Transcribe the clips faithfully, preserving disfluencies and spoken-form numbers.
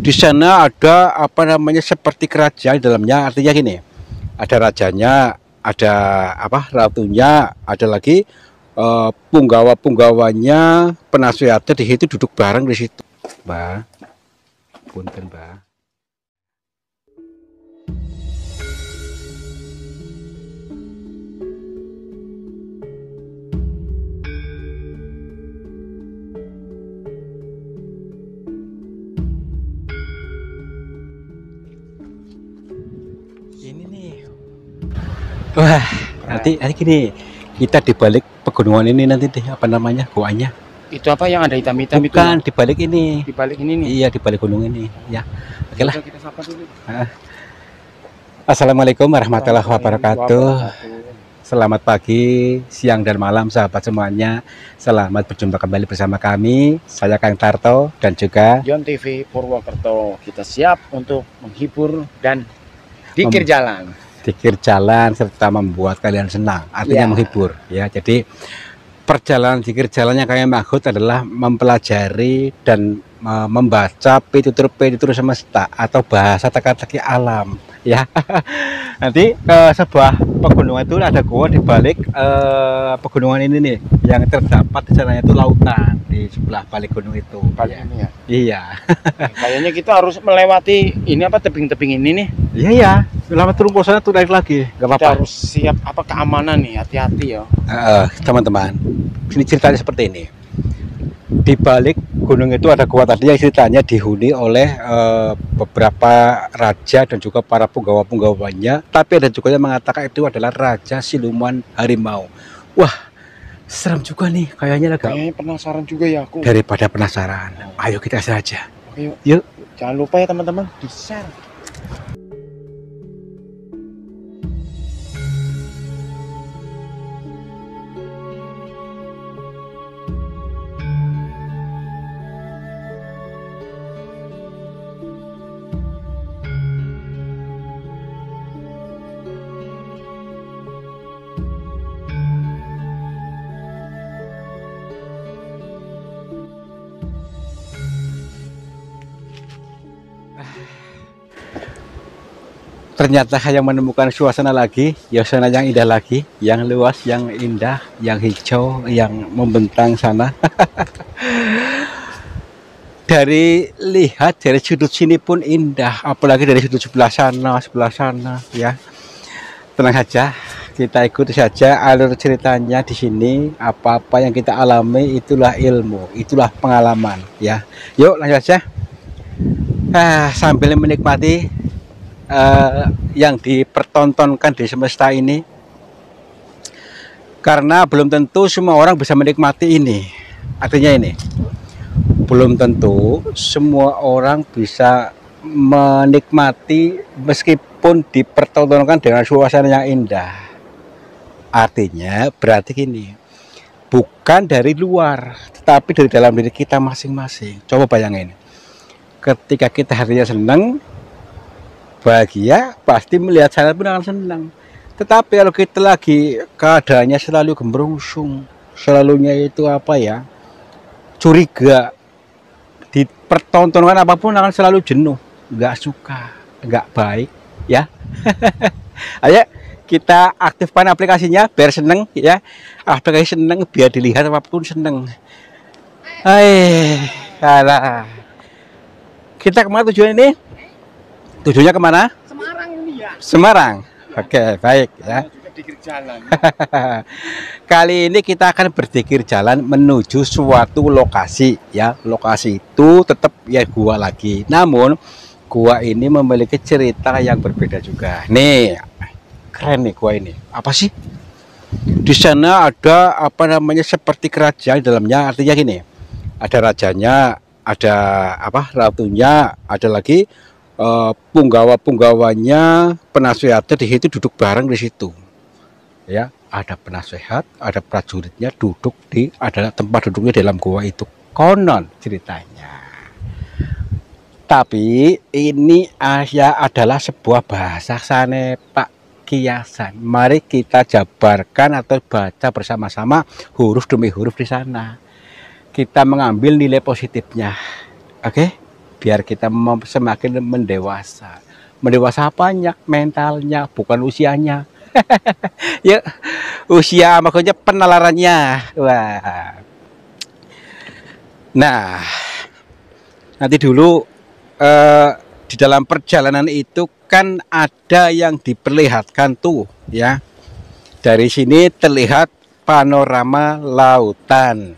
Di sana ada apa namanya seperti kerajaan di dalamnya, artinya gini, ada rajanya, ada apa ratunya, ada lagi uh, punggawa-punggawanya, penasehatnya di situ duduk bareng di situ. Mbak, punten Mbak. Ini nih. Wah, nanti nanti gini, kita di balik pegunungan ini nanti deh apa namanya goanya. Itu apa yang ada hitam-hitam itu? Bukan, di balik ini. Di balik ini nih. Iya, di balik gunung ini, ya. Oke lah. Kita sapa dulu. Assalamualaikum warahmatullahi wabarakatuh. Selamat pagi, siang dan malam sahabat semuanya. Selamat berjumpa kembali bersama kami. Saya Kang Tarto dan juga John T V Purwokerto. Kita siap untuk menghibur dan dikir jalan. Dikir jalan serta membuat kalian senang, artinya ya, menghibur ya. Jadi perjalanan dikir jalannya kayak Mahut adalah mempelajari dan uh, membaca pitutur-pitutur semesta atau bahasa teka-teki alam ya. Nanti uh, sebuah pegunungan itu ada gua di balik uh, pegunungan ini nih, yang terdapat di sana itu lautan di sebelah balik gunung itu. Balik ya. Ini ya? Iya. Kayaknya kita harus melewati ini apa tebing-tebing ini nih. Iya ya. Lama turun ke sana tuh naik lagi, nggak apa-apa. Harus siap apa keamanan nih, hati-hati ya. Teman-teman, uh, ini ceritanya seperti ini. Di balik gunung itu ada gua tadi yang ceritanya dihuni oleh uh, beberapa raja dan juga para punggawa-punggawanya. Tapi ada juga yang mengatakan itu adalah raja siluman harimau. Wah, serem juga nih, kayaknya agak. Kayaknya penasaran juga ya aku. Daripada penasaran, ayo kita saja. Oke, yuk. Yuk. Jangan lupa ya teman-teman, di share. Ternyata yang menemukan suasana lagi, suasana yang indah lagi, yang luas, yang indah, yang hijau, yang membentang sana. Dari lihat dari sudut sini pun indah, apalagi dari sudut sebelah sana, sebelah sana, ya. Tenang saja, kita ikuti saja alur ceritanya di sini. Apa-apa yang kita alami itulah ilmu, itulah pengalaman, ya. Yuk lanjut saja. Ah, sambil menikmati Uh, yang dipertontonkan di semesta ini, karena belum tentu semua orang bisa menikmati ini. Artinya ini belum tentu semua orang bisa menikmati meskipun dipertontonkan dengan suasana yang indah. Artinya berarti gini, bukan dari luar tetapi dari dalam diri kita masing-masing. Coba bayangin, ketika kita hatinya senang, bahagia, pasti melihat sana pun akan senang. Tetapi kalau kita lagi keadaannya selalu gemerungsung, selalunya itu apa ya, curiga, dipertontonkan apapun akan selalu jenuh, nggak suka, nggak baik ya. Ayo kita aktifkan aplikasinya biar seneng ya, aplikasi seneng biar dilihat apapun seneng. Hai, kalah. Kita kemana tujuan ini? Tujuannya kemana? Semarang ini ya. Semarang. Oke, baik ya. Juga dikir jalan. Kali ini kita akan berdikir jalan menuju suatu lokasi ya. Lokasi itu tetap ya gua lagi. Namun gua ini memiliki cerita yang berbeda juga. Nih, keren nih gua ini. Apa sih? Di sana ada apa namanya seperti kerajaan di dalamnya, artinya gini. Ada rajanya, ada apa? Ratunya, ada lagi Uh, punggawa-punggawanya, penasehatnya di situ duduk bareng di situ, ya. Ada penasehat, ada prajuritnya duduk di adalah tempat duduknya dalam gua itu. Konon ceritanya. Tapi ini ya adalah sebuah bahasa sanepa kiasan. Mari kita jabarkan atau baca bersama-sama huruf demi huruf di sana. Kita mengambil nilai positifnya, oke? Okay? biar kita mem- semakin mendewasa. Mendewasa apanya? Mentalnya, bukan usianya. Ya, usia maksudnya penalarannya. Wah. Nah, nanti dulu eh, di dalam perjalanan itu kan ada yang diperlihatkan tuh ya. Dari sini terlihat panorama lautan.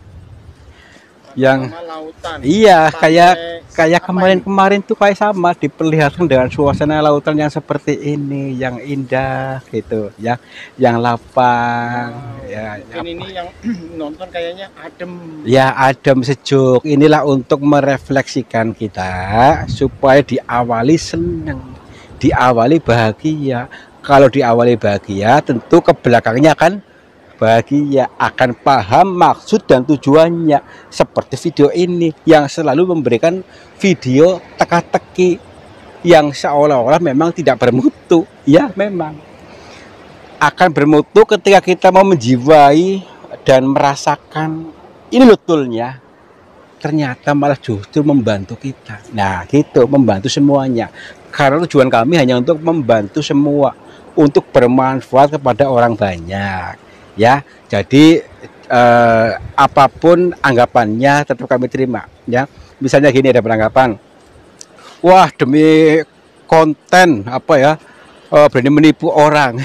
Yang lautan. Iya, Pantai kayak kayak apa kemarin-kemarin tuh kayak sama diperlihatkan dengan suasana lautan yang seperti ini, yang indah gitu ya, yang lapang ya. Mungkin ini yang nonton kayaknya adem. Ya, adem sejuk. Inilah untuk merefleksikan kita supaya diawali senang, diawali bahagia. Kalau diawali bahagia, tentu ke belakangnya akan bahagia, akan paham maksud dan tujuannya. Seperti video ini yang selalu memberikan video teka-teki yang seolah-olah memang tidak bermutu. Ya, memang akan bermutu ketika kita mau menjiwai dan merasakan ini betulnya, ternyata malah justru membantu kita. Nah, gitu, membantu semuanya. Karena tujuan kami hanya untuk membantu semua, untuk bermanfaat kepada orang banyak. Ya, jadi eh, apapun anggapannya tetap kami terima. Ya, misalnya gini, ada beranggapan, wah demi konten apa ya, eh, berani menipu orang.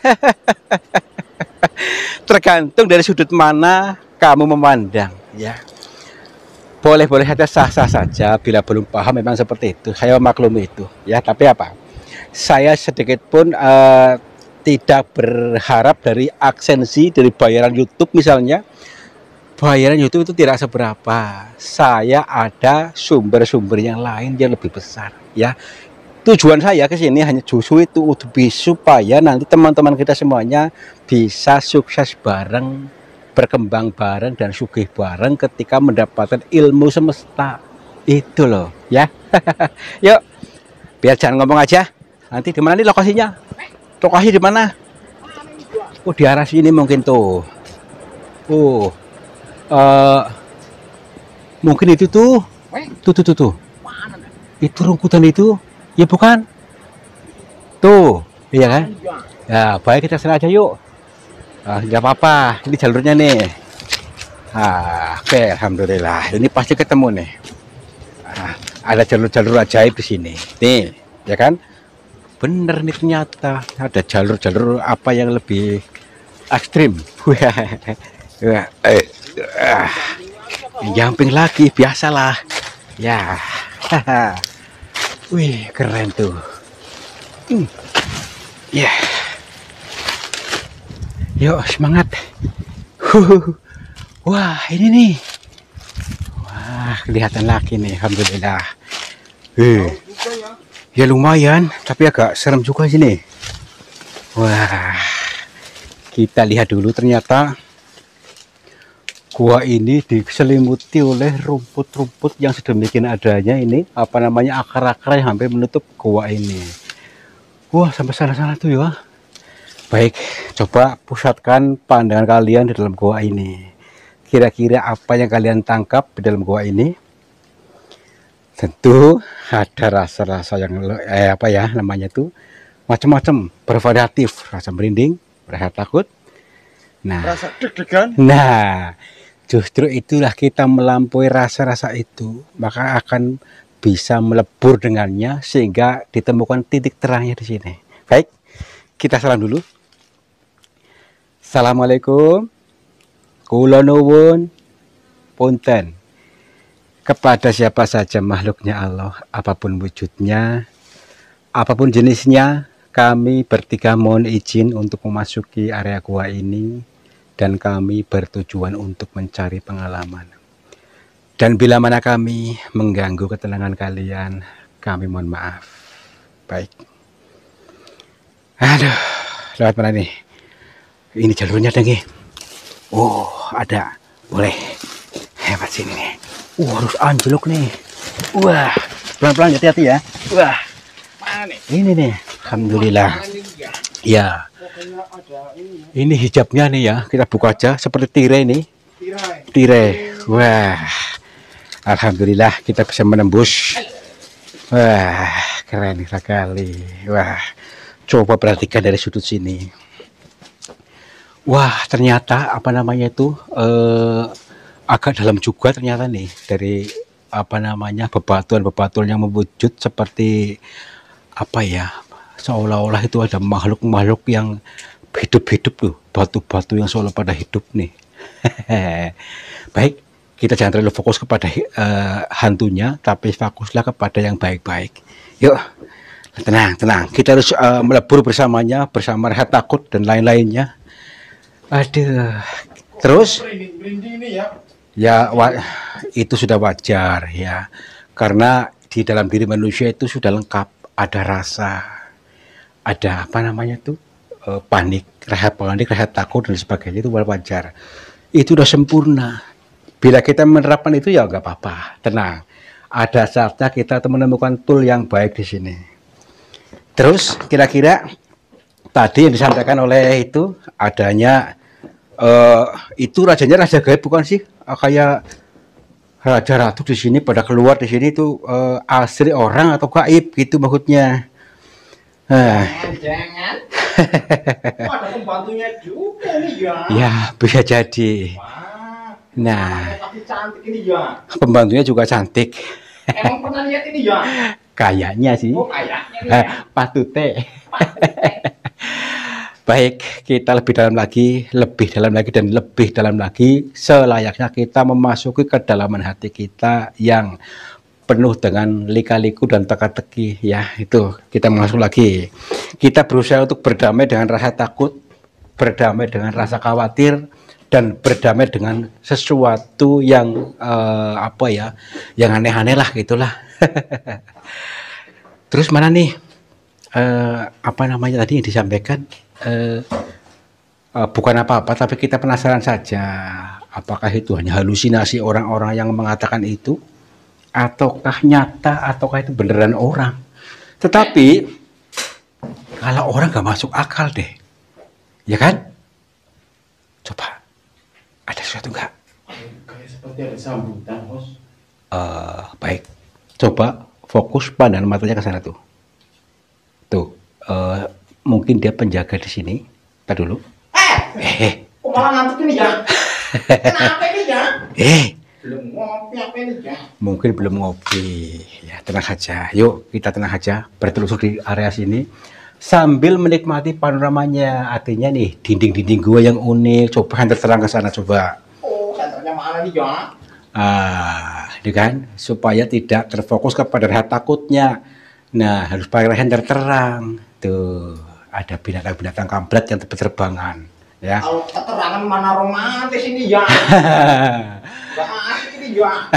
Tergantung dari sudut mana kamu memandang, ya. Boleh-boleh saja, sah-sah saja. Bila belum paham memang seperti itu, saya maklumi itu, ya. Tapi apa? Saya sedikit pun uh, tidak berharap dari aksensi dari bayaran YouTube misalnya. Bayaran YouTube itu tidak seberapa. Saya ada sumber-sumber yang lain yang lebih besar, ya. Tujuan saya ke sini hanya justru itu, untuk supaya nanti teman-teman kita semuanya bisa sukses bareng, berkembang bareng, dan sugih bareng ketika mendapatkan ilmu semesta. Itu loh, ya. Yuk, biar jangan ngomong aja. Nanti di mana nih lokasinya? Lokasi di mana? Oh, di arah sini mungkin tuh. Oh, uh, mungkin itu tuh. Tuh, tuh, tuh, tuh. Itu rumputan itu. Ya bukan? Tuh, iya kan? Ya, baik, kita sana aja yuk. Ah, nggak apa-apa, ini jalurnya nih. Ah, oke, alhamdulillah. Ini pasti ketemu nih. Ah, ada jalur-jalur ajaib di sini. Nih, ya kan? Bener nih, ternyata ada jalur-jalur apa yang lebih ekstrim. Wah, eh, ah, jumping lagi, biasalah. Ya. Wih, keren tuh. Hmm. Ya. Yeah. Yuk, semangat. Huh. Wah, ini nih. Wah, kelihatan lagi nih, alhamdulillah. Uh. Ya lumayan, tapi agak serem juga sini. Wah. Kita lihat dulu, ternyata gua ini diselimuti oleh rumput-rumput yang sedemikian adanya ini, apa namanya, akar-akar yang hampir menutup gua ini. Wah, sampai sana-sana tuh ya. Baik, coba pusatkan pandangan kalian di dalam gua ini. Kira-kira apa yang kalian tangkap di dalam gua ini? Tentu ada rasa-rasa yang eh, apa ya namanya tuh, macam-macam, bervariatif, rasa merinding, rasa takut. Nah, rasa deg-degan. Nah, justru itulah, kita melampaui rasa-rasa itu, maka akan bisa melebur dengannya sehingga ditemukan titik terangnya di sini. Baik, kita salam dulu. Assalamualaikum. Kula nuwun punten kepada siapa saja makhluknya Allah, apapun wujudnya, apapun jenisnya. Kami bertiga mohon izin untuk memasuki area gua ini, dan kami bertujuan untuk mencari pengalaman. Dan bila mana kami mengganggu ketenangan kalian, kami mohon maaf. Baik. Aduh, lewat mana nih? Ini jalurnya ada nih. Oh, ada. Boleh. Hebat sini nih. Wah, harus anjlok nih. Wah, pelan-pelan, hati-hati ya. Wah. Mana nih? Ini nih. Alhamdulillah. Ya. Ini hijabnya nih ya, kita buka aja seperti tirai ini. Tirai. Tirai. Wah. Alhamdulillah kita bisa menembus. Wah, keren sekali. Wah, coba perhatikan dari sudut sini. Wah, ternyata apa namanya itu eh, agak dalam juga ternyata nih dari apa namanya bebatuan-bebatuan yang mewujud seperti apa ya, seolah-olah itu ada makhluk-makhluk yang hidup-hidup tuh, batu-batu yang seolah pada hidup nih. Baik, kita jangan terlalu fokus kepada uh, hantunya, tapi fokuslah kepada yang baik-baik. Yuk, tenang, tenang. Kita harus uh, melebur bersamanya, bersama rehat takut dan lain-lainnya. Aduh, terus? Ya, itu sudah wajar ya, karena di dalam diri manusia itu sudah lengkap, ada rasa, ada apa namanya tuh, uh, panik, rehat panik, rehat takut dan sebagainya, itu wajar. Itu sudah sempurna. Bila kita menerapkan itu ya nggak apa-apa, tenang. Ada saatnya kita menemukan tool yang baik di sini. Terus kira-kira tadi yang disampaikan oleh itu adanya uh, itu rajanya raja gaib bukan sih? Uh, kayak raja ratu di sini pada keluar di sini itu uh, asli orang atau gaib gitu maksudnya. Nah. Jangan. Oh, ada pembantunya juga nih ya. Ya, bisa jadi. Wah, nah, tapi cantik ini ya. Pembantunya juga cantik. Emang pernah lihat ini ya? Kayaknya sih. Oh, kayaknya nih. Eh, patute. Baik, kita lebih dalam lagi, lebih dalam lagi dan lebih dalam lagi selayaknya kita memasuki kedalaman hati kita yang penuh dengan lika-liku dan teka-teki ya, itu kita masuk lagi. Kita berusaha untuk berdamai dengan rasa takut, berdamai dengan rasa khawatir, dan berdamai dengan sesuatu yang uh, apa ya, yang aneh-aneh lah gitulah. Terus mana nih uh, apa namanya tadi yang disampaikan, uh, uh, bukan apa-apa tapi kita penasaran saja apakah itu hanya halusinasi orang-orang yang mengatakan itu, ataukah nyata, ataukah itu beneran orang. Tetapi kalau orang gak masuk akal deh, ya kan? Coba ada sesuatu nggak? Kayak seperti ada sambutan, Bos. Uh, baik, coba fokus pandangan matanya ke sana tuh. Tuh, uh, mungkin dia penjaga di sini. Tar dulu. Eh, eh, kok malah ngantuk ini ya? Kenapa ini ya? Eh. Belum ngopi apa ini ya? Mungkin belum ngopi. Ya, tenang saja. Yuk, kita tenang saja. Bertelusur di area sini sambil menikmati panoramanya. Artinya nih, dinding-dinding gua yang unik. Coba hantar terang ke sana coba. Oh, senternya mana nih ya? Ah, ini kan supaya tidak terfokus kepada rehat takutnya. Nah, harus pakai hantar terang. Tuh, ada binatang-binatang kampret yang terbangan. Ya. Kalau keterangan mana romantis ini ya? Gak asik ini ya.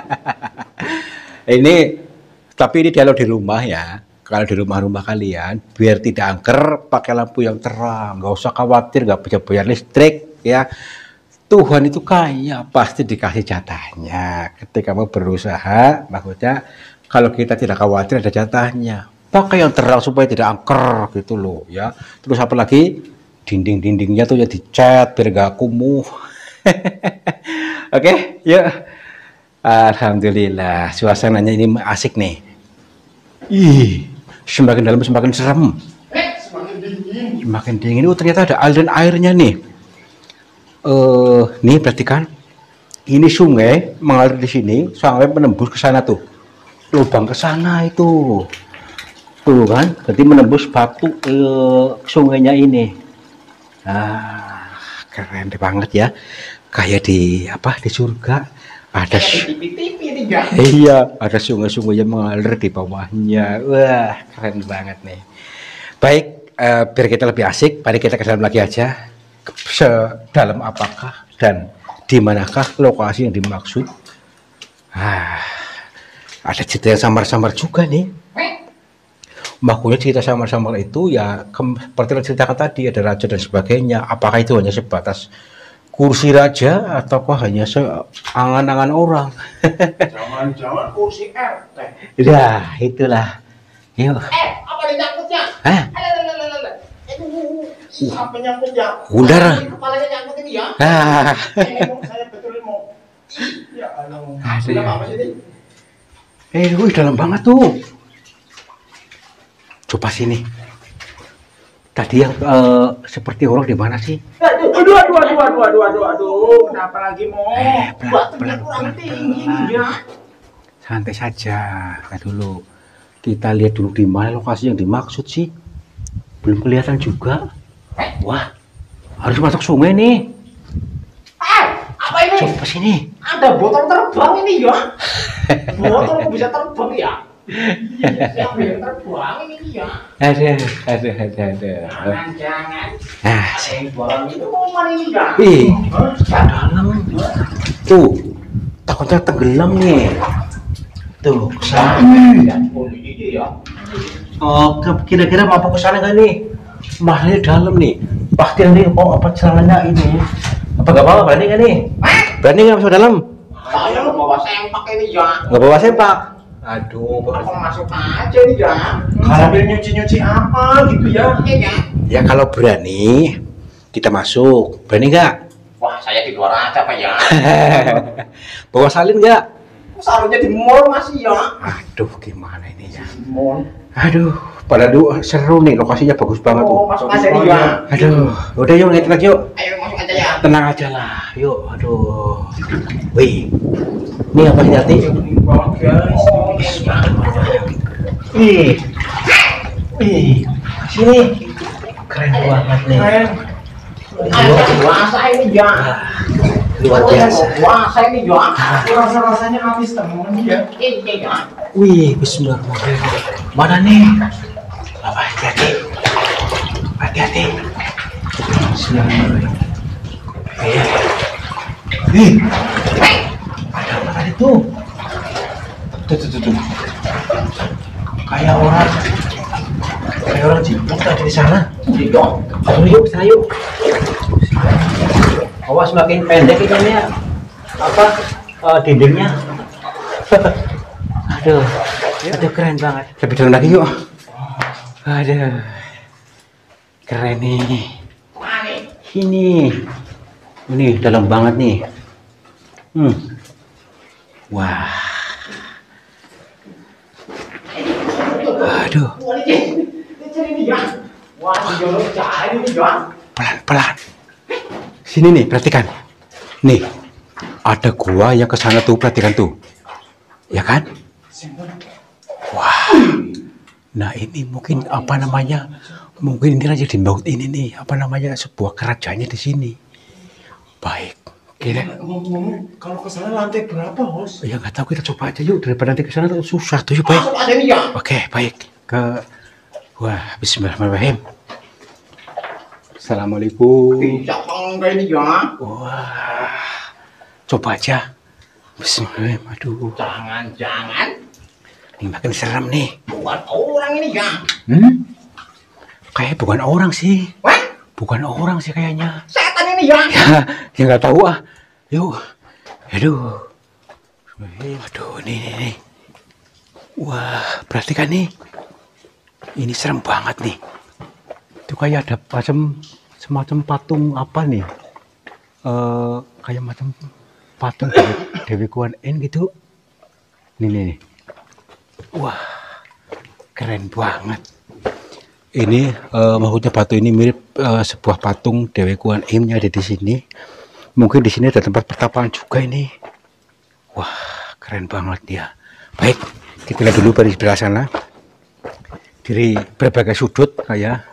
Ini, tapi ini kalau di rumah ya, kalau di rumah-rumah kalian, biar tidak angker, pakai lampu yang terang, nggak usah khawatir, nggak bisa bayar listrik ya. Tuhan itu kaya, pasti dikasih jatahnya. Ketika mau berusaha, maksudnya kalau kita tidak khawatir ada jatahnya. Pakai yang terang supaya tidak angker gitu loh ya. Terus apa lagi? Dinding-dindingnya tuh ya dicat biar gak kumuh. Oke, okay, yuk. Alhamdulillah, suasananya ini asik nih. Ih, semakin dalam semakin serem. Eh, semakin dingin. Semakin dingin. Oh, ternyata ada aliran airnya nih. Eh, uh, nih perhatikan. Ini sungai mengalir di sini sampai menembus ke sana tuh. Lubang ke sana itu. Tuh kan, berarti menembus batu uh, sungainya ini. Ah, keren banget ya, kayak di apa di surga ada T V-T V ya. Iya, ada sungai-sungai yang mengalir di bawahnya. Wah, keren banget nih. Baik, uh, biar kita lebih asik, mari kita ke dalam lagi aja. Sedalam apakah dan di manakah lokasi yang dimaksud? Ah, ada cerita yang samar-samar juga nih. Makanya cerita samar-samar itu ya seperti yang ceritakan tadi, ada raja dan sebagainya. Apakah itu hanya sebatas kursi raja ataukah hanya angan-angan orang? Jangan-jangan kursi R T. Ya itulah. Yuk. Eh, apa yang nyangkutnya? Hah? Apa nyangkutnya? Ular. Kepalanya nyangkut ini ya? Ah. Saya betul mau. Ya Allah. Ada. Dalam apa sih ini? Eh, wih, dalam banget tuh. Coba sini. Tadi yang eh, seperti orang di mana sih? Aduh, aduh, aduh, aduh, aduh, aduh, aduh, aduh. Kenapa lagi mau? Eh, pelan, Batunya pelan, kurang pelan, tinggi pelan. nih ya. Santai saja. Nah, dulu kita lihat dulu di mana lokasi yang dimaksud sih. Belum kelihatan juga. Wah, harus masuk sungai nih. Eh, apa ini? Coba sini. Ada botol terbang ini ya. Botol kok bisa terbang ya? Siapa yang terbang ini ya? Ada, ada, ada, ada. Jangan, jangan. Nah, Yang barang itu mau ini ya? ih, dalam. Tuh, takutnya tenggelam nih. Tuh, kesana. Oh, ini ya. Oh, ke- kira-kira mampu kesana nggak nih? Mahnya dalam nih. Pasti nanti oh apa celananya ini? Apa nggak apa-apa? Berani nggak nih? Berani nggak masuk dalam? Saya mau bawa sempak ini ya. Nggak bawa sempak. Aduh, Aku masuk aja nih ya. Sambil nyuci-nyuci apa gitu ya? Iya ya. ya kalau berani kita masuk. Berani nggak? Wah, saya di luar aja Pak ya. Bawa salin nggak? Seharusnya di mall masih ya. Aduh, gimana ini ya? Mall. Aduh, pada dulu seru nih, lokasinya bagus banget tuh. Oh, masuk aja nih ya. Aduh, udah yuk naik lagi yuk. Ayo masuk aja ya. Tenang aja lah, yuk. Aduh, wih, ini apa sih hati? Oh, iya. Wih, wih, sini, keren banget nih. Keren. Ada puasa ini ya. Luar biasa. Puasa ini ya. Rasa-rasanya habis temen ya. Ini ya. Wih, bismillahirrahmanirrahim. Mana nih? Apa hati-hati? Hati-hati. Bismillahirrahmanirrahim. Iya. Wih, ada apa tadi tuh? Tuh, tuh, tuh, tuh. Kayak orang, kayak orang jiplak tadi di sana. Iya. Ayo yuk, sana yuk. Awas makin pendek ikannya. Apa? eh, dindingnya. Aduh, aduh keren banget. Lebih dalam lagi yuk. Aduh, keren nih. Mana? Ini, ini dalam banget nih. Hmm. Wah. Aduh, Wah, ini ini ya. Wah, jauh cari ini ya. pelan-pelan. Sini nih, perhatikan. Nih, ada gua yang ke sana tuh, perhatikan tuh. Ya kan? Wah. Nah, ini mungkin apa namanya? Mungkin ini aja di laut ini nih, apa namanya? Sebuah kerajaannya di sini. Baik. Kira Ngomong-ngomong, kalau ke sana lantai berapa, Bos? ya nggak tahu, kita coba aja yuk, daripada nanti ke sana tuh susah tuh yuk. Baik. Masuk aja nih ya. Oke, baik. Ke wah, bismillahirrahmanirrahim. Assalamualaikum. Siapa enggak ini ya? Wah, coba aja. Bismillahirrahmanirrahim. Aduh, Jangan-jangan ini makin serem nih. bukan orang ini ya. Hmm? Kayak bukan orang sih. Wah, Bukan orang sih kayaknya. setan ini ya. Ya, ya nggak tahu ah. Yuk. Aduh. Aduh, nih, nih, nih. Wah, perhatikan nih. Ini serem banget nih. Itu kayak ada macam semacam patung apa nih? Eh, kayak macam patung Dewi, Dewi Kuan Yin gitu. Nih, nih, nih. Wah, keren banget. Ini eh, maksudnya batu ini mirip eh, sebuah patung Dewi Kuan Yin yang ada di sini. Mungkin di sini ada tempat pertapaan juga ini. Wah, keren banget ya. Baik, kita lihat dulu dari sebelah sana. Dari berbagai sudut kayak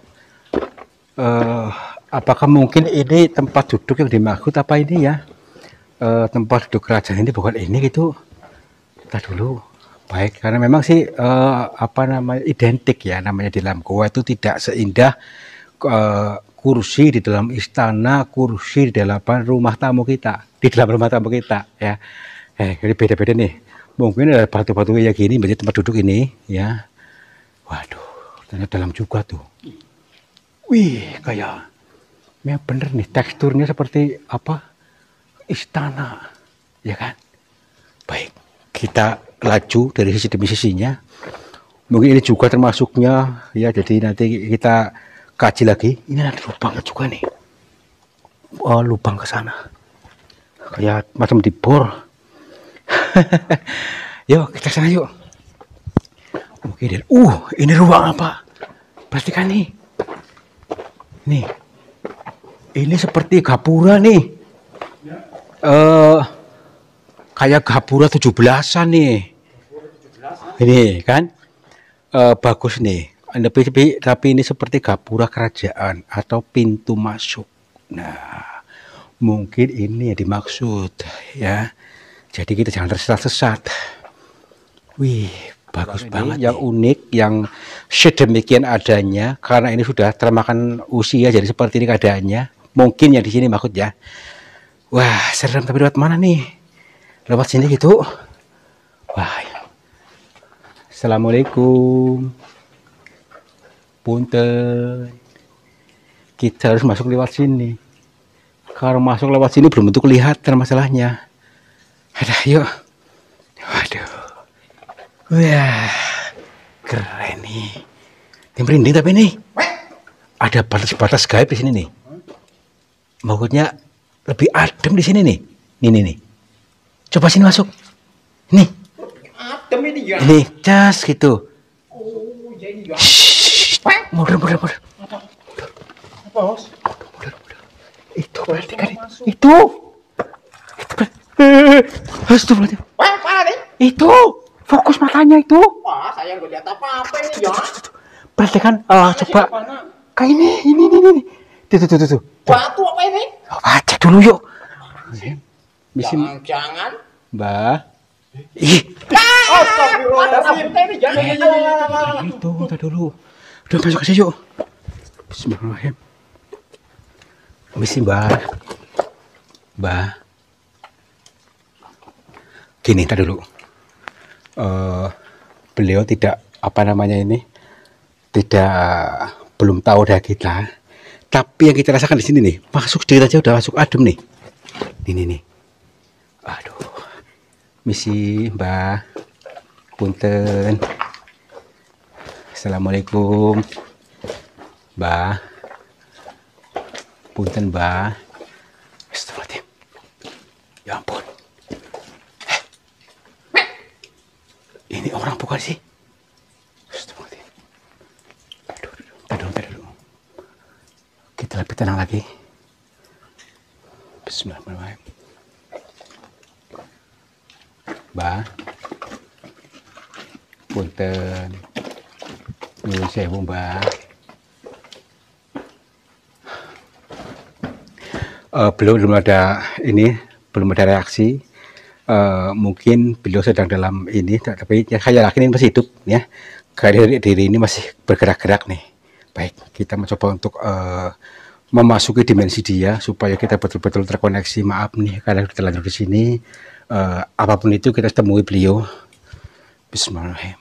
eh, apakah mungkin ini tempat duduk yang dimaksud apa ini ya? Eh, tempat duduk kerajaan ini bukan ini gitu. Kita dulu. Baik, karena memang sih eh, apa namanya identik ya, namanya di dalam goa itu tidak seindah eh, kursi di dalam istana, kursi di dalam rumah tamu kita, di dalam rumah tamu kita ya. Eh, jadi beda-beda nih. Mungkin ada batu-batu kayak gini menjadi tempat duduk ini ya. Waduh, ternyata dalam juga tuh. Wih, kayak ya bener nih, teksturnya seperti apa? Istana, ya kan? Baik, kita laju dari sisi demi sisinya. Mungkin ini juga termasuknya ya, jadi nanti kita kaji lagi. Ini ada lubangnya juga nih. Oh, lubang ke sana. kayak macam di bor. Yuk kita sana yuk. Oke deh. Uh, ini ruang apa? Perhatikan nih. Nih. Ini seperti gapura nih. Eh uh, kayak gapura tujuh belasan nih. Ini kan uh, bagus nih. Tapi, tapi ini seperti gapura kerajaan atau pintu masuk. Nah, mungkin ini yang dimaksud ya. Jadi kita jangan tersesat-sesat. Wih, bagus banget, yang unik, yang sedemikian adanya karena ini sudah termakan usia jadi seperti ini keadaannya. Mungkin yang di sini maksudnya. Wah, serem, tapi lewat mana nih? Lewat sini gitu. Wah. Assalamualaikum. Punten. Kita harus masuk lewat sini. Kalau masuk lewat sini belum tentu kelihatan masalahnya. Ada, yuk. Waduh. Wah, keren nih. Ini merinding tapi nih. Ada batas-batas gaib di sini nih. Maksudnya lebih adem di sini nih. Nih, nih, nih. Coba sini masuk. Nih. Adem ini ya. Ini cas gitu. Oh, jadi ya. Mundur, mundur, mundur. Apa? Apa, Bos? Mundur, mundur. Itu berarti kan itu. Itu. Astagfirullahaladzim. Wah, apa nih? Itu. Fokus matanya itu. Wah, saya nggak lihat apa-apa ini ya. Perhatikan, uh, coba. Kayak ini, ini, ini, ini. Tuh, tuh, tuh, tuh. Batu apa ini? Oh, baca dulu yuk. Jangan-jangan. Mbah. Ih. Astagfirullahaladzim. Ini jangan. Itu, tuh dulu. Udah masuk aja yuk. Bismillahirrahmanirrahim. Misi Mbah. Mbah. Gini, tak dulu. Uh, beliau tidak apa namanya ini tidak belum tahu dari kita, tapi yang kita rasakan di sini nih, masuk sedikit aja udah masuk adem nih. Ini nih, aduh, misi Mbah, punten. Assalamualaikum, Mbah, punten Mbah. Astagfirullahaladzim, ya ampun. Ini orang bukan sih? Astagfirullahaladzim. Aduh, aduh, aduh, aduh. Kita lebih tenang lagi. Bismillahirrahmanirrahim. Mbah. Punten. Nyuwun sewu, Mbah. Uh, belum belum ada ini, belum ada reaksi. Uh, mungkin beliau sedang dalam ini, tapi ya, saya yakin ini masih hidup ya. Karena diri ini masih bergerak-gerak nih. Baik, kita mencoba untuk uh, memasuki dimensi dia supaya kita betul-betul terkoneksi. Maaf nih karena kita lanjut di sini. Uh, apapun itu kita temui beliau. Bismillahirrahmanirrahim.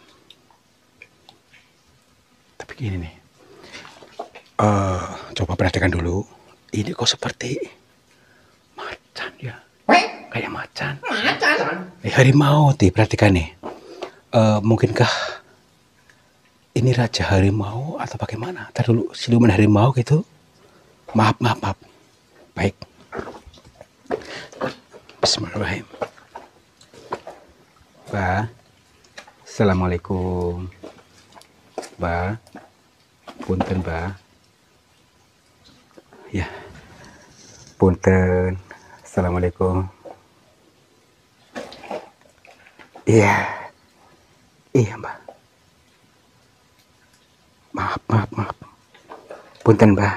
Tapi gini nih. Uh, coba perhatikan dulu. Ini kok seperti macan ya. Kayak macan. Macan. Eh, harimau, ti perhatikan nih. Uh, mungkinkah ini raja harimau atau bagaimana? Ntar dulu siluman harimau gitu. Maaf, maaf, maaf. Baik. Bismillahirrahmanirrahim. Mbah. Assalamualaikum. Mbah. Punten, Mbah. Ya. Punten. Assalamualaikum. Iya, iya Mbak. Maaf, maaf, maaf. Punten Mbak.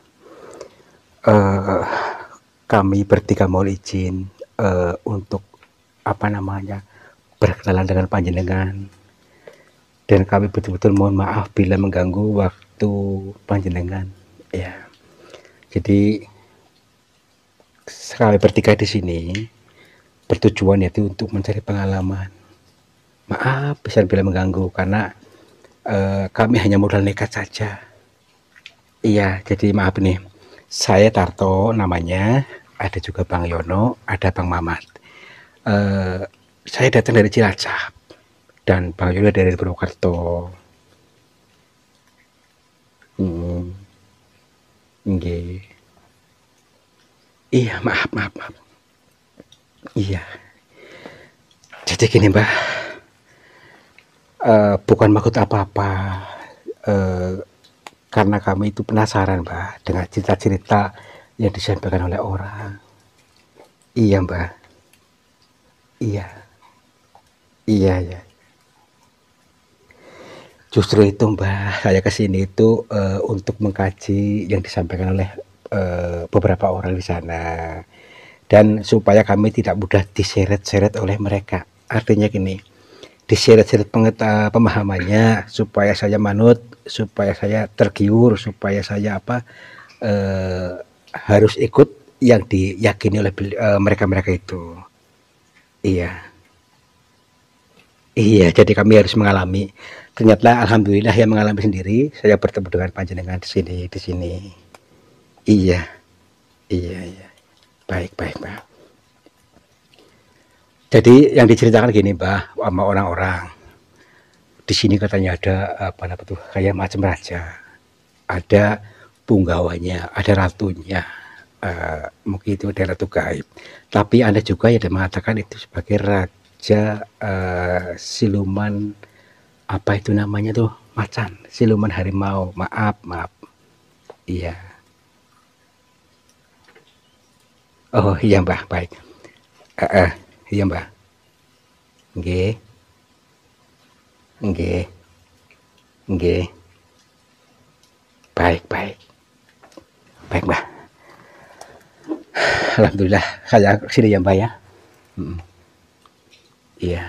Uh, kami bertiga mohon izin uh, untuk apa namanya berkenalan dengan panjenengan. Dan kami betul-betul mohon maaf bila mengganggu waktu panjenengan. Ya, jadi kami bertiga di sini bertujuan yaitu untuk mencari pengalaman. Maaf bisa bila mengganggu karena uh, kami hanya modal nekat saja. Iya, jadi maaf nih. Saya Tarto namanya, ada juga Bang Yono, ada Bang Mamat. Uh, saya datang dari Cilacap dan Bang Yono dari Purwokerto. Hmm. Nggih. Iya, maaf, maaf, maaf. Iya. Jadi gini Mbah, uh, bukan maksud apa-apa, uh, karena kami itu penasaran Mbah dengan cerita-cerita yang disampaikan oleh orang. Iya Mbah, iya, iya, iya. Justru itu Mbah, saya kesini itu uh, untuk mengkaji yang disampaikan oleh uh, beberapa orang di sana, dan supaya kami tidak mudah diseret-seret oleh mereka. Artinya gini, diseret-seret pengeta pemahamannya supaya saya manut, supaya saya tergiur, supaya saya apa eh, harus ikut yang diyakini oleh eh, mereka-mereka itu. Iya, iya. Jadi kami harus mengalami. Ternyata alhamdulillah yang mengalami sendiri. Saya bertemu dengan panjenengan di sini, di sini. Iya, iya, iya. Baik, baik, Mbak. Jadi yang diceritakan gini, Mbak, sama orang-orang. Di sini katanya ada apa apa tuh kayak macam raja, ada punggawanya, ada ratunya, uh, mungkin itu ada ratu gaib. Tapi ada juga yang mengatakan itu sebagai raja uh, siluman, apa itu namanya tuh, macan, siluman harimau. Maaf, maaf. Iya. Oh iya Mbah, baik. Uh, uh, iya Mbah. Nggih, nggih, nggih. Baik, baik. Baik, Mbah. Alhamdulillah saya sini ya Mbak ya. Hmm. Iya.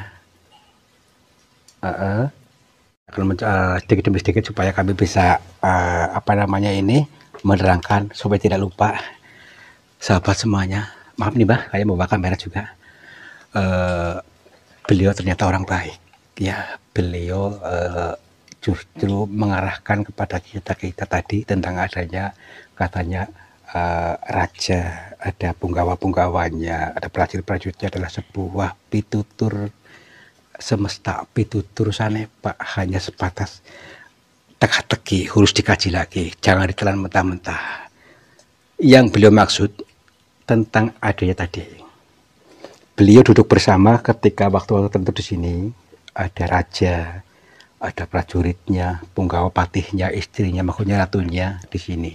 Uh-uh. Uh, sedikit demi sedikit supaya kami bisa uh, apa namanya ini menerangkan supaya tidak lupa sahabat semuanya. Maaf nih Mbak, saya mau bawa kamera juga. Uh, beliau ternyata orang baik. Ya, beliau uh, justru mengarahkan kepada kita kita tadi tentang adanya katanya uh, raja, ada punggawa-punggawanya, ada prajurit-prajuritnya, adalah sebuah pitutur semesta, pitutur sana Pak, hanya sebatas teka-teki, harus dikaji lagi, jangan ditelan mentah-mentah. Yang beliau maksud tentang adanya tadi, beliau duduk bersama ketika waktu-waktu tertentu di sini, ada raja, ada prajuritnya, punggawa patihnya, istrinya, maksudnya ratunya di sini.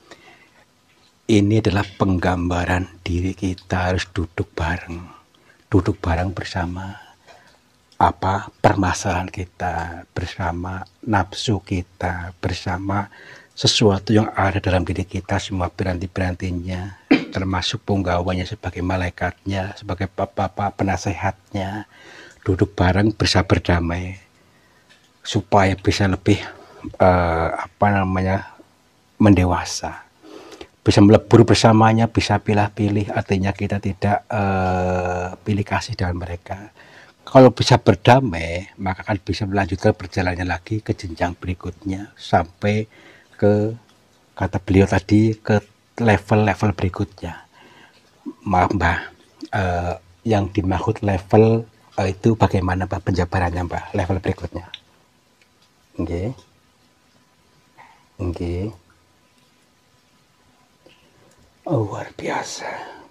Ini adalah penggambaran diri kita harus duduk bareng, duduk bareng bersama apa permasalahan kita, bersama nafsu kita, bersama sesuatu yang ada dalam diri kita, semua piranti-pirantinya, termasuk punggawanya sebagai malaikatnya, sebagai papa penasehatnya, duduk bareng bersabar damai supaya bisa lebih uh, apa namanya mendewasa, bisa melebur bersamanya, bisa pilih-pilih, artinya kita tidak uh, pilih kasih dengan mereka. Kalau bisa berdamai, maka akan bisa melanjutkan perjalanannya lagi ke jenjang berikutnya, sampai ke, kata beliau tadi, ke level-level berikutnya. Maaf Mbak, uh, yang dimaksud level uh, itu bagaimana Mbak penjabarannya Mbak, level berikutnya? Oke, oke. Oh, luar biasa.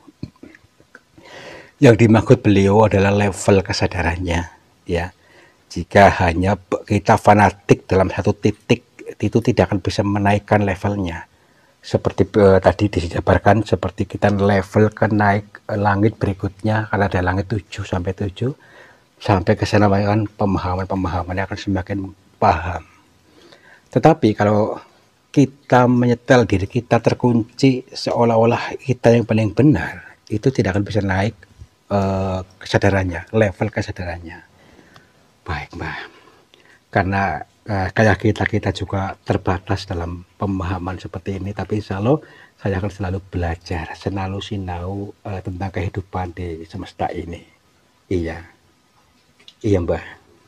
Yang dimaksud beliau adalah level kesadarannya, ya. Jika hanya kita fanatik dalam satu titik, itu tidak akan bisa menaikkan levelnya. Seperti uh, tadi dijabarkan, seperti kita level ke naik uh, langit berikutnya, karena ada langit tujuh sampai tujuh, sampai ke sana kan pemahaman-pemahaman akan semakin paham. Tetapi kalau kita menyetel diri kita terkunci seolah-olah kita yang paling benar, itu tidak akan bisa naik uh, kesadarannya, level kesadarannya. Baik Mbak, karena uh, kayak kita kita juga terbatas dalam pemahaman seperti ini, tapi insya Allah saya akan selalu belajar, selalu sinau uh, tentang kehidupan di semesta ini. Iya, iya Mbak.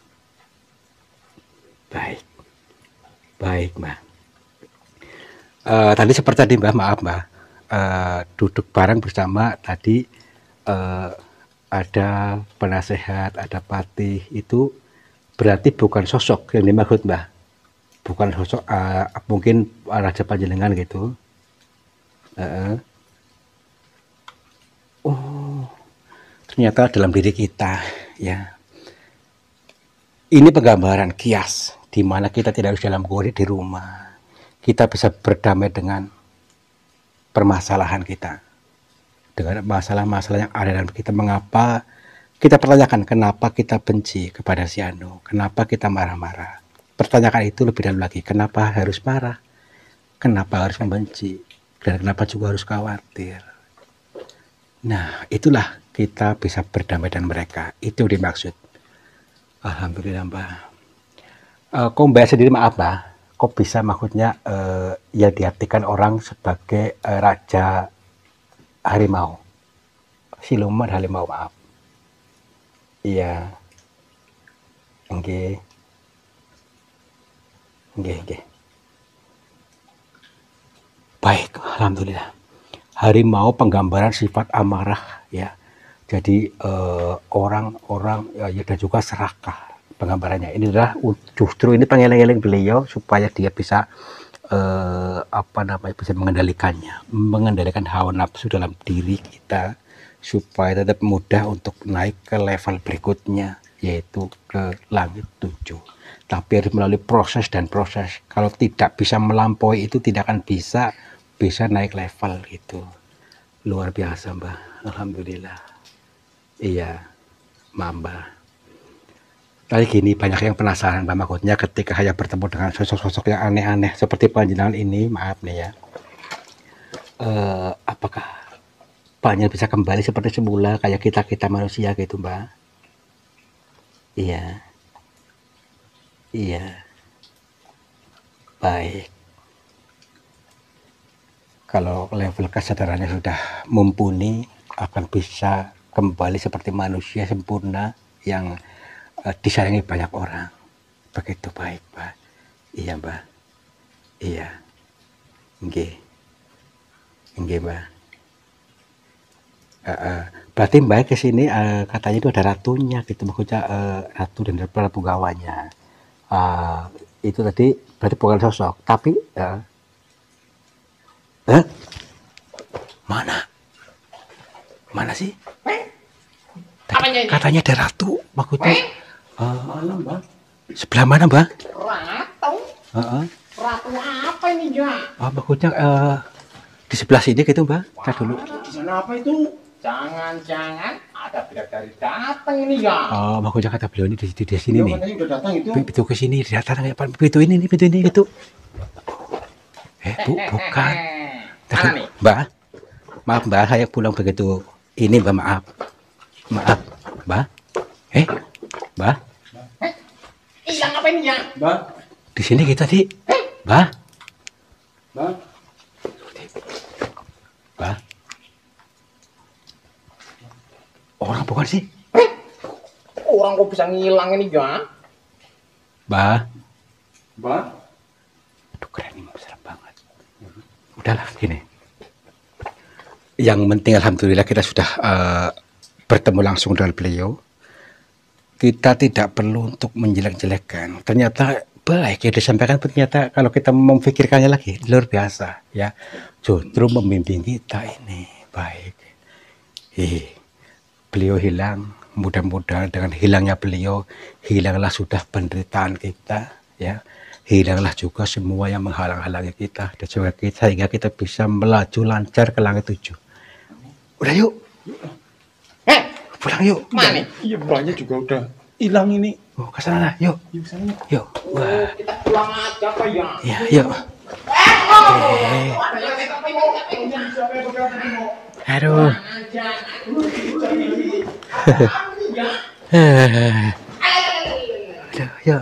Baik, baik Mbak. Uh, tadi seperti tadi Mbak, maaf Mbak, uh, duduk bareng bersama tadi, uh, ada penasehat, ada patih, itu berarti bukan sosok yang dimaksud Mbak, bukan sosok uh, mungkin raja panjenengan gitu. Uh, oh, ternyata dalam diri kita, ya. Ini penggambaran kias di mana kita tidak harus dalam gua di rumah. Kita bisa berdamai dengan permasalahan kita, dengan masalah-masalah yang ada dalam kita. Mengapa kita pertanyakan kenapa kita benci kepada si Anu, kenapa kita marah-marah. Pertanyakan itu lebih dalam lagi, kenapa harus marah, kenapa harus membenci, dan kenapa juga harus khawatir. Nah, itulah kita bisa berdamai dengan mereka. Itu dimaksud. Alhamdulillah, Mbak. Uh, kok Mbak sendiri, maaf Mbak, kok bisa maksudnya uh, ya diartikan orang sebagai uh, raja harimau, siluman harimau, maaf. Iya. Nggih. Nggih, nggih. Baik, alhamdulillah. Harimau penggambaran sifat amarah, ya. Jadi orang-orang eh, ya, dan juga serakah penggambarannya. Ini adalah justru ini pengeling-eling beliau supaya dia bisa eh, apa namanya bisa mengendalikannya, mengendalikan hawa nafsu dalam diri kita supaya tetap mudah untuk naik ke level berikutnya, yaitu ke langit tujuh. Tapi harus melalui proses dan proses. Kalau tidak bisa melampaui itu tidak akan bisa bisa naik level gitu. Luar biasa, Mbak. Alhamdulillah. Iya, Mbak. Tadi gini, banyak yang penasaran Mbak, maksudnya ketika saya bertemu dengan sosok-sosok yang aneh-aneh seperti panjenengan ini, maaf nih ya. Eh, apakah Mbaknya bisa kembali seperti semula kayak kita-kita manusia gitu, Mbak? Iya. Iya. Baik. Kalau level kesadarannya sudah mumpuni, akan bisa kembali seperti manusia sempurna yang uh, disayangi banyak orang. Begitu, baik, Mbak. Iya, Mbak. Iya. Nggih. Nggih, Mbak. Uh, uh, berarti Mbak ke sini uh, katanya itu ada ratunya gitu, maksudnya uh, ratu dan prabu gawanya. Uh, itu tadi berarti bukan sosok, tapi uh, eh? Mana? Mana sih? Tadi, katanya ada ratu, maksudnya. Uh, mana, Mbak? Sebelah mana, Mbak? Ratu? Uh -uh. Ratu apa ini, Ja? Oh, maksudnya uh, di sebelah sini gitu, Mbak. Kita dulu. Di sana apa itu? Jangan-jangan ada bidadari datang ini, ya? Oh, maksudnya kata beliau ini di, di, di sini nih. Udah datang itu. Pintu ke sini, datang kayak pintu ini nih, pintu ini gitu. Eh, Bu, bukan. Mana nih? Mbak, maaf Mbak, saya pulang begitu. Ini Mbak, maaf. Maaf, Mbak. Eh, Mbak. Eh, hilang apa ini, ya? Mbak. Di sini kita sih. Mbak. Mbak. Mbak. Orang bukan sih? Eh, orang kok bisa ngilang ini, ya? Mbak. Mbak. Aduh, keren ini, serem banget. Udahlah, gini. Yang penting alhamdulillah kita sudah uh, bertemu langsung dengan beliau. Kita tidak perlu untuk menjelek-jelekkan. Ternyata baik yang disampaikan, ternyata kalau kita memikirkannya lagi luar biasa, ya. Justru membimbing kita ini baik. Ih, beliau hilang, mudah-mudahan dengan hilangnya beliau hilanglah sudah penderitaan kita, ya. Hilanglah juga semua yang menghalang-halangi kita dan juga kita, sehingga kita bisa melaju lancar ke langit tujuh. Udah yuk. Eh, pulang yuk. mana? Iya, banyak juga udah hilang ini. Oh, ke sana, yuk. Yuk sana. Yuk. Wah. Oh, kita pulang aja apa ya? Ya, yuk. Eh, oh. Eh. Aduh. Aduh, yuk.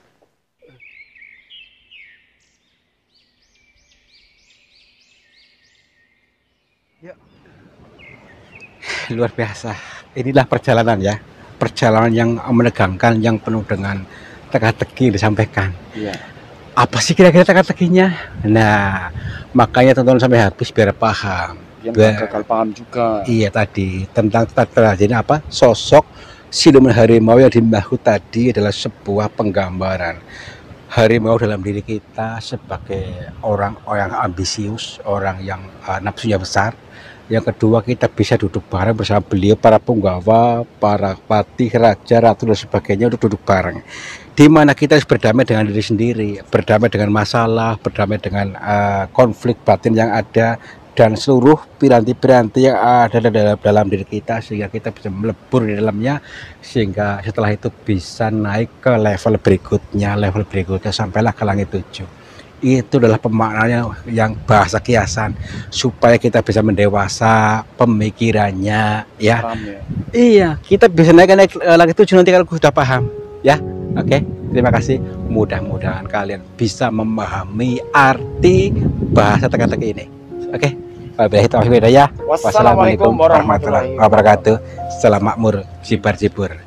Luar biasa. Inilah perjalanan ya, perjalanan yang menegangkan, yang penuh dengan teka-teki disampaikan. Iya. Apa sih kira-kira teka-tekinya? Nah, makanya tonton sampai habis biar paham. Yang gagal paham juga. Iya, tadi tentang tata jadi apa? Sosok siluman harimau yang dimaksud tadi adalah sebuah penggambaran harimau dalam diri kita sebagai orang orang ambisius, orang yang uh, nafsunya besar, Yang kedua, kita bisa duduk bareng bersama beliau, para punggawa, para patih, raja, ratu dan sebagainya untuk duduk bareng. Di mana kita harus berdamai dengan diri sendiri, berdamai dengan masalah, berdamai dengan uh, konflik batin yang ada dan seluruh piranti-piranti yang ada dalam dalam diri kita, sehingga kita bisa melebur di dalamnya, sehingga setelah itu bisa naik ke level berikutnya, level berikutnya sampailah ke langit tujuh. Itu adalah pemaknanya yang bahasa kiasan, supaya kita bisa mendewasa pemikirannya ya. Paham ya. Iya, kita bisa naik naik lagi tujuh nanti kalau sudah paham ya. Oke, terima kasih. Mudah-mudahan kalian bisa memahami arti bahasa teka-teki ini. Oke, wabillahi taufiq wal hidayah. Wassalamualaikum warahmatullahi wabarakatuh. Salam makmur, jibar jibur.